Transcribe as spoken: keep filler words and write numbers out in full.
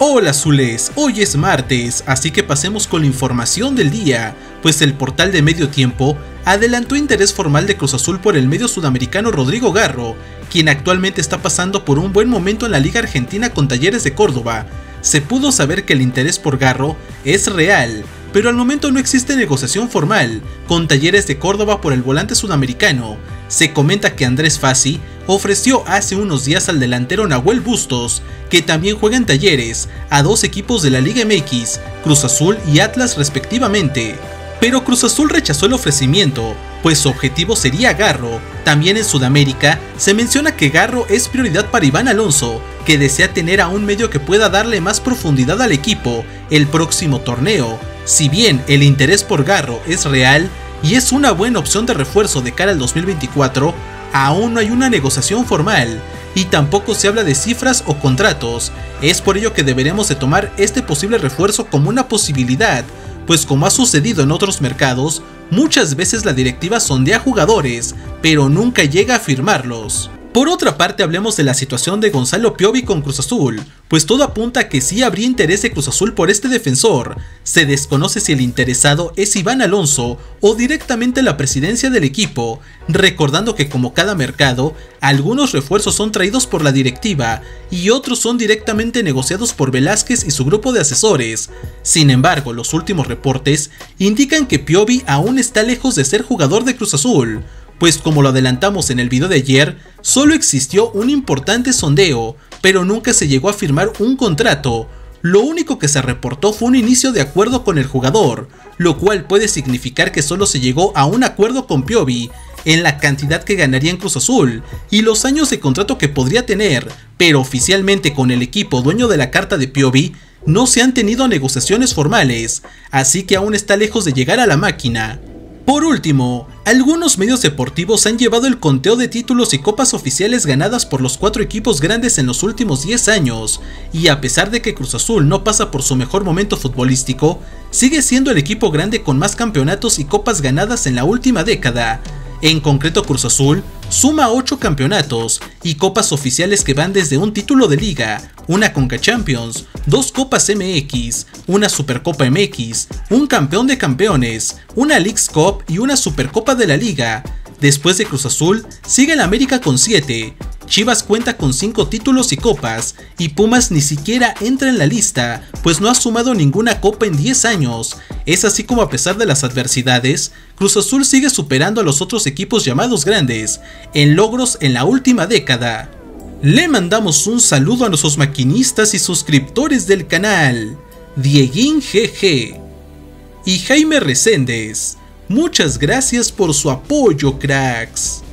Hola azules, hoy es martes, así que pasemos con la información del día, pues el portal de Medio Tiempo adelantó interés formal de Cruz Azul por el medio sudamericano Rodrigo Garro, quien actualmente está pasando por un buen momento en la Liga Argentina con Talleres de Córdoba. Se pudo saber que el interés por Garro es real, pero al momento no existe negociación formal con Talleres de Córdoba por el volante sudamericano. Se comenta que Andrés Fassi ofreció hace unos días al delantero Nahuel Bustos, que también juega en Talleres, a dos equipos de la Liga M X, Cruz Azul y Atlas respectivamente. Pero Cruz Azul rechazó el ofrecimiento, pues su objetivo sería Garro. También en Sudamérica se menciona que Garro es prioridad para Iván Alonso, que desea tener a un medio que pueda darle más profundidad al equipo el próximo torneo. Si bien el interés por Garro es real y es una buena opción de refuerzo de cara al dos mil veinticuatro, aún no hay una negociación formal y tampoco se habla de cifras o contratos. Es por ello que deberemos de tomar este posible refuerzo como una posibilidad, pues como ha sucedido en otros mercados, muchas veces la directiva sondea jugadores, pero nunca llega a firmarlos. Por otra parte, hablemos de la situación de Gonzalo Piovi con Cruz Azul, pues todo apunta a que sí habría interés de Cruz Azul por este defensor. Se desconoce si el interesado es Iván Alonso o directamente la presidencia del equipo, recordando que como cada mercado, algunos refuerzos son traídos por la directiva y otros son directamente negociados por Velázquez y su grupo de asesores. Sin embargo, los últimos reportes indican que Piovi aún está lejos de ser jugador de Cruz Azul, pues como lo adelantamos en el video de ayer, solo existió un importante sondeo, pero nunca se llegó a firmar un contrato. Lo único que se reportó fue un inicio de acuerdo con el jugador, lo cual puede significar que solo se llegó a un acuerdo con Piovi en la cantidad que ganaría en Cruz Azul y los años de contrato que podría tener, pero oficialmente con el equipo dueño de la carta de Piovi no se han tenido negociaciones formales, así que aún está lejos de llegar a la máquina. Por último, algunos medios deportivos han llevado el conteo de títulos y copas oficiales ganadas por los cuatro equipos grandes en los últimos diez años, y a pesar de que Cruz Azul no pasa por su mejor momento futbolístico, sigue siendo el equipo grande con más campeonatos y copas ganadas en la última década. En concreto, Cruz Azul suma ocho campeonatos y copas oficiales que van desde un título de liga, una Conca Champions, dos copas M X, una Supercopa M X, un campeón de campeones, una Leagues Cup y una Supercopa de la Liga. Después de Cruz Azul, sigue el América con siete, Chivas cuenta con cinco títulos y copas, y Pumas ni siquiera entra en la lista, pues no ha sumado ninguna copa en diez años. Es así como a pesar de las adversidades, Cruz Azul sigue superando a los otros equipos llamados grandes, en logros en la última década. Le mandamos un saludo a nuestros maquinistas y suscriptores del canal, Dieguín G G y Jaime Reséndez. Muchas gracias por su apoyo, cracks.